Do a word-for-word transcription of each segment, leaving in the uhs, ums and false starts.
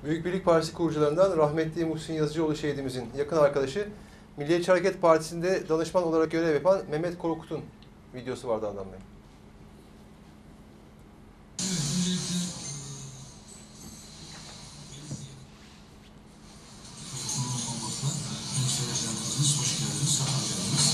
Büyük Birlik Partisi kurucularından rahmetli Muhsin Yazıcıoğlu şehidimizin yakın arkadaşı, Milliyetçi Hareket Partisi'nde danışman olarak görev yapan Mehmet Korkut'un videosu vardı Adnan Bey. Hoş geldiniz, sefa geldiniz.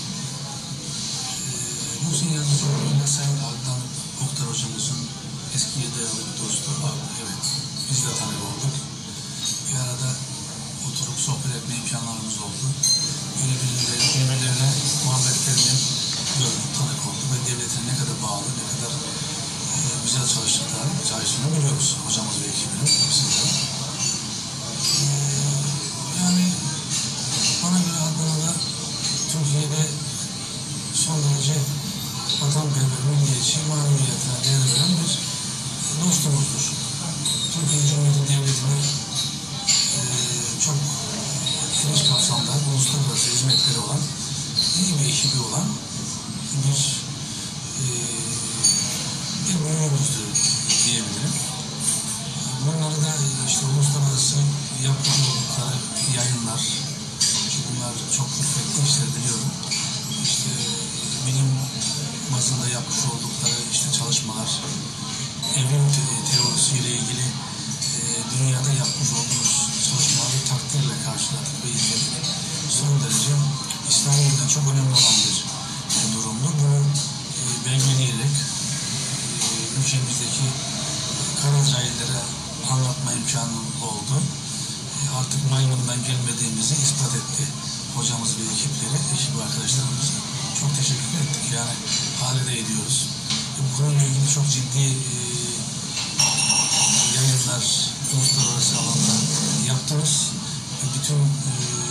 Ee, Muhsin Yazıcıoğlu'yla Sayın Adnan Oktar hocamızın eski değerli bir dostu. Abi, evet, biz de tanık olduk. Bir arada oturup sohbet etme imkanlarımız oldu. Böyle birbirlerine, birbirlerine muhabbetlerini gördük, tanık olduk ve devletin ne kadar bağlı, ne kadar e, güzel çalıştıklarını, çalıştığını biliyoruz. Hocamız ve ekibinin hepsinde. Ee, yani bana göre Adnan'a Türkiye'de son derece vatanperver, milliyetçi, maneviyatına değer veren bir dostumuzdur. Türkiye Cumhuriyeti Devleti'ne e, çok geniş kapsamda uluslararası hizmetleri olan, iyi bir ekibi olan bir e, bir büyüğümüzdür diyebilirim. Bunları da işte uluslararası yapmış oldukları yayınlar, bunlar çok kıymetli işler biliyorum. İşte bilim bazında yapmış oldukları işte çalışmalar, evrim teorisiyle ilgili e, dünyada yapmış olduğumuz çalışmaları takdirle karşıladık ve izledik. Son derece İslamiyet'ten çok önemli olan bir e, durumdur. Bunu e, belgeleyerek e, ülkemizdeki karar cahillere anlatma imkanı oldu. Artık maymundan gelmediğimizi ispat etti hocamız ve ekipleri, ekip arkadaşlarımıza. Çok teşekkür ettik. Yani halede ediyoruz. Bu konuyla ilgili çok ciddi e, yayınlar, uluslararası alanda yaptınız. Ve bütün e,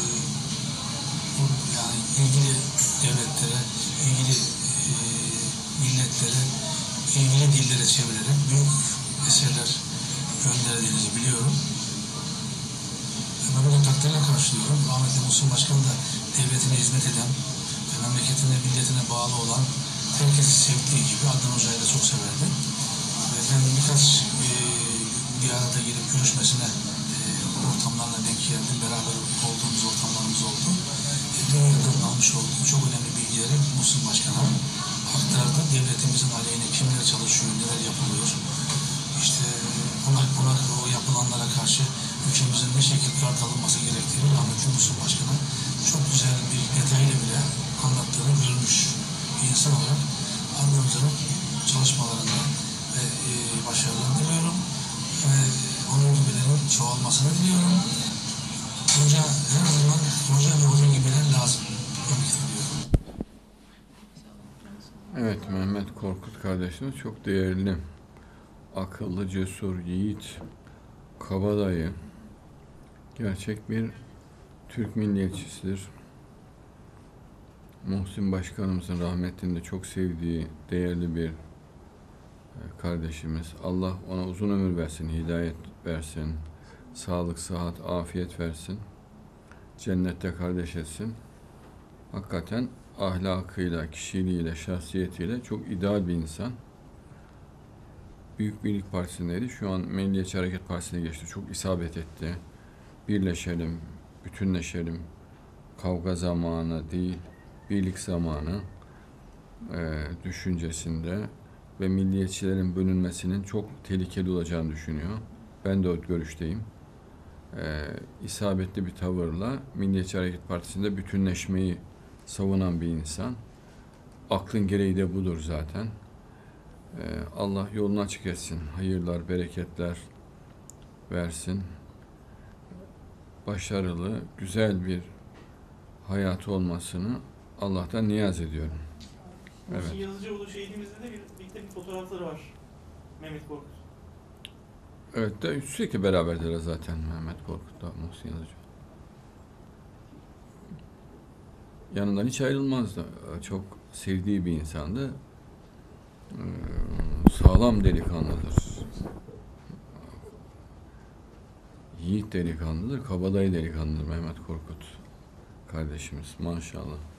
yani ilgili devletlere, ilgili e, milletlere, ilgili dillere çevirerek büyük eserler gönderdiğinizi biliyorum. Ben bunu takdirle karşılıyorum. Rahmetli Muhsin Başkan da devletine hizmet eden ve memleketine, milletine bağlı olan, herkesi sevdiği gibi Adnan Hoca'yı da çok severdi. Ve ben birkaç e, bir arada gelip görüşmesine e, ortamlarla denk geldim. Beraber olduğumuz ortamlarımız oldu. E, dünyadan almış olduğu çok önemli bilgileri Muhsin Başkan'a aktardı. Devletimizin aleyhine kimler çalışıyor, neler yapılıyor. İşte buna, buna o yapılanlara karşı ülkemizin ne şekilde kart alınması gerektiğini rahmetli Muhsin Başkan'a çok güzel bir detayla bile anlattığını görmüş bir insan olarak Adnan Hoca'nın çalışmalarında ve e, başarılarını diliyorum ve onun gibilerin çoğalmasını diliyorum. Hoca her zaman hoca ve hoca gibiler lazım. Evet, Mehmet Korkut kardeşimiz çok değerli, akıllı, cesur, yiğit, kabadayı, gerçek bir Türk milliyetçisidir. Muhsin Başkanımızın rahmetinde çok sevdiği değerli bir kardeşimiz. Allah ona uzun ömür versin, hidayet versin, sağlık, sıhhat, afiyet versin, cennette kardeş etsin. Hakikaten ahlakıyla, kişiliğiyle, şahsiyetiyle çok ideal bir insan. Büyük Birlik Partisi'ndeydi. Şu an Milliyetçi Hareket Partisi'ne geçti. Çok isabet etti. Birleşelim, bütünleşelim. Kavga zamanı değil, birlik zamanı e, düşüncesinde ve milliyetçilerin bölünmesinin çok tehlikeli olacağını düşünüyor. Ben de o görüşteyim. E, isabetli bir tavırla Milliyetçi Hareket Partisi'nde bütünleşmeyi savunan bir insan. Aklın gereği de budur zaten. Ee, Allah yolunu açık etsin. Hayırlar, bereketler versin. Başarılı, güzel bir hayatı olmasını Allah'tan niyaz ediyorum. Muhsin Evet. Yazıcıoğlu şehidimizde de bir, birlikte bir fotoğrafları var. Mehmet Korkut. Evet de sürekli beraberdiler zaten Mehmet Korkut'la Muhsin Yazıcıoğlu. Yanından hiç ayrılmazdı. Çok sevdiği bir insandı. Sağlam delikanlıdır. Yiğit delikanlıdır, kabadayı delikanlıdır Mehmet Korkut kardeşimiz maşallah.